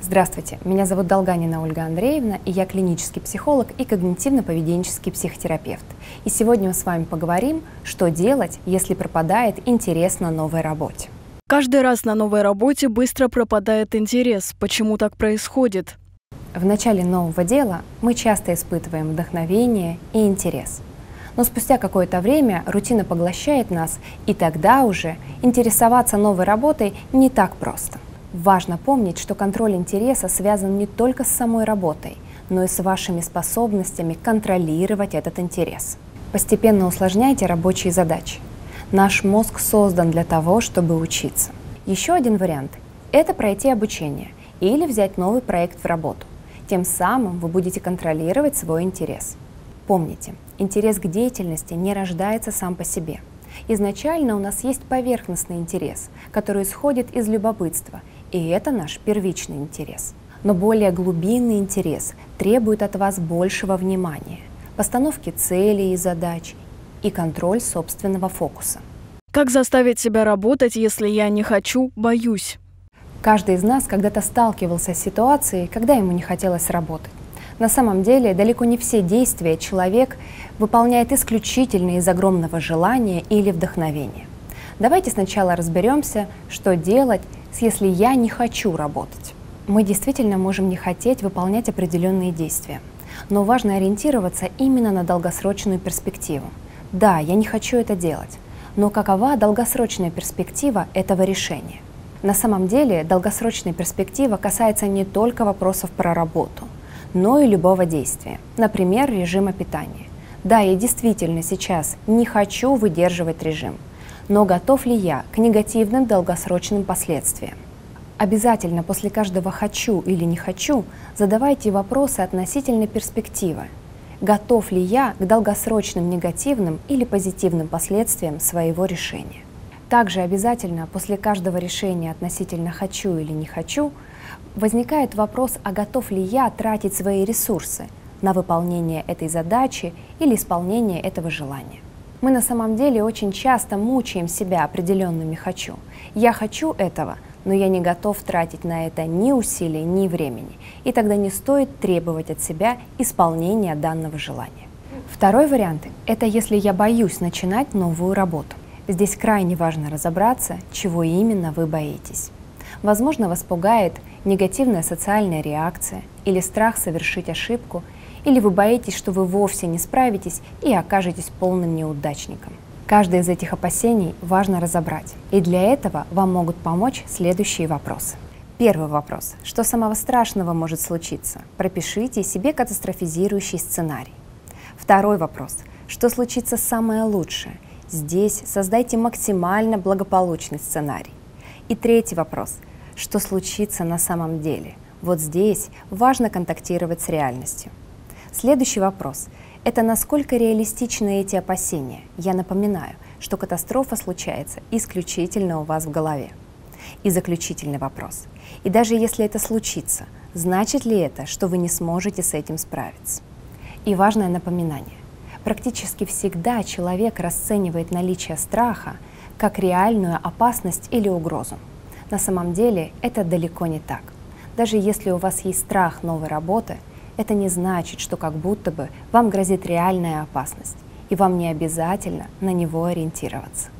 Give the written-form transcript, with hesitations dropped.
Здравствуйте, меня зовут Долганина Ольга Андреевна, и я клинический психолог и когнитивно-поведенческий психотерапевт. И сегодня мы с вами поговорим, что делать, если пропадает интерес на новой работе. Каждый раз на новой работе быстро пропадает интерес. Почему так происходит? В начале нового дела мы часто испытываем вдохновение и интерес. Но спустя какое-то время рутина поглощает нас, и тогда уже интересоваться новой работой не так просто. Важно помнить, что контроль интереса связан не только с самой работой, но и с вашими способностями контролировать этот интерес. Постепенно усложняйте рабочие задачи. Наш мозг создан для того, чтобы учиться. Еще один вариант – это пройти обучение или взять новый проект в работу. Тем самым вы будете контролировать свой интерес. Помните, интерес к деятельности не рождается сам по себе. Изначально у нас есть поверхностный интерес, который исходит из любопытства, и это наш первичный интерес. Но более глубинный интерес требует от вас большего внимания, постановки целей и задач и контроль собственного фокуса. Как заставить себя работать, если я не хочу, боюсь? Каждый из нас когда-то сталкивался с ситуацией, когда ему не хотелось работать. На самом деле, далеко не все действия человек выполняет исключительно из огромного желания или вдохновения. Давайте сначала разберемся, что делать, если я не хочу работать. Мы действительно можем не хотеть выполнять определенные действия, но важно ориентироваться именно на долгосрочную перспективу. Да, я не хочу это делать, но какова долгосрочная перспектива этого решения? На самом деле, долгосрочная перспектива касается не только вопросов про работу, но и любого действия, например, режима питания. Да, я действительно сейчас не хочу выдерживать режим, но готов ли я к негативным долгосрочным последствиям? Обязательно после каждого «хочу» или «не хочу» задавайте вопросы относительно перспективы. Готов ли я к долгосрочным негативным или позитивным последствиям своего решения? Также обязательно после каждого решения относительно «хочу» или «не хочу» возникает вопрос, а готов ли я тратить свои ресурсы на выполнение этой задачи или исполнение этого желания. Мы на самом деле очень часто мучаем себя определенными «хочу». Я хочу этого, но я не готов тратить на это ни усилий, ни времени, и тогда не стоит требовать от себя исполнения данного желания. Второй вариант – это если я боюсь начинать новую работу. Здесь крайне важно разобраться, чего именно вы боитесь. Возможно, вас пугает негативная социальная реакция или страх совершить ошибку, или вы боитесь, что вы вовсе не справитесь и окажетесь полным неудачником. Каждое из этих опасений важно разобрать, и для этого вам могут помочь следующие вопросы. Первый вопрос. Что самого страшного может случиться? Пропишите себе катастрофизирующий сценарий. Второй вопрос. Что случится самое лучшее? Здесь создайте максимально благополучный сценарий. И третий вопрос. Что случится на самом деле? Вот здесь важно контактировать с реальностью. Следующий вопрос – это насколько реалистичны эти опасения? Я напоминаю, что катастрофа случается исключительно у вас в голове. И заключительный вопрос. И даже если это случится, значит ли это, что вы не сможете с этим справиться? И важное напоминание. Практически всегда человек расценивает наличие страха как реальную опасность или угрозу. На самом деле это далеко не так. Даже если у вас есть страх новой работы, это не значит, что как будто бы вам грозит реальная опасность, и вам не обязательно на него ориентироваться.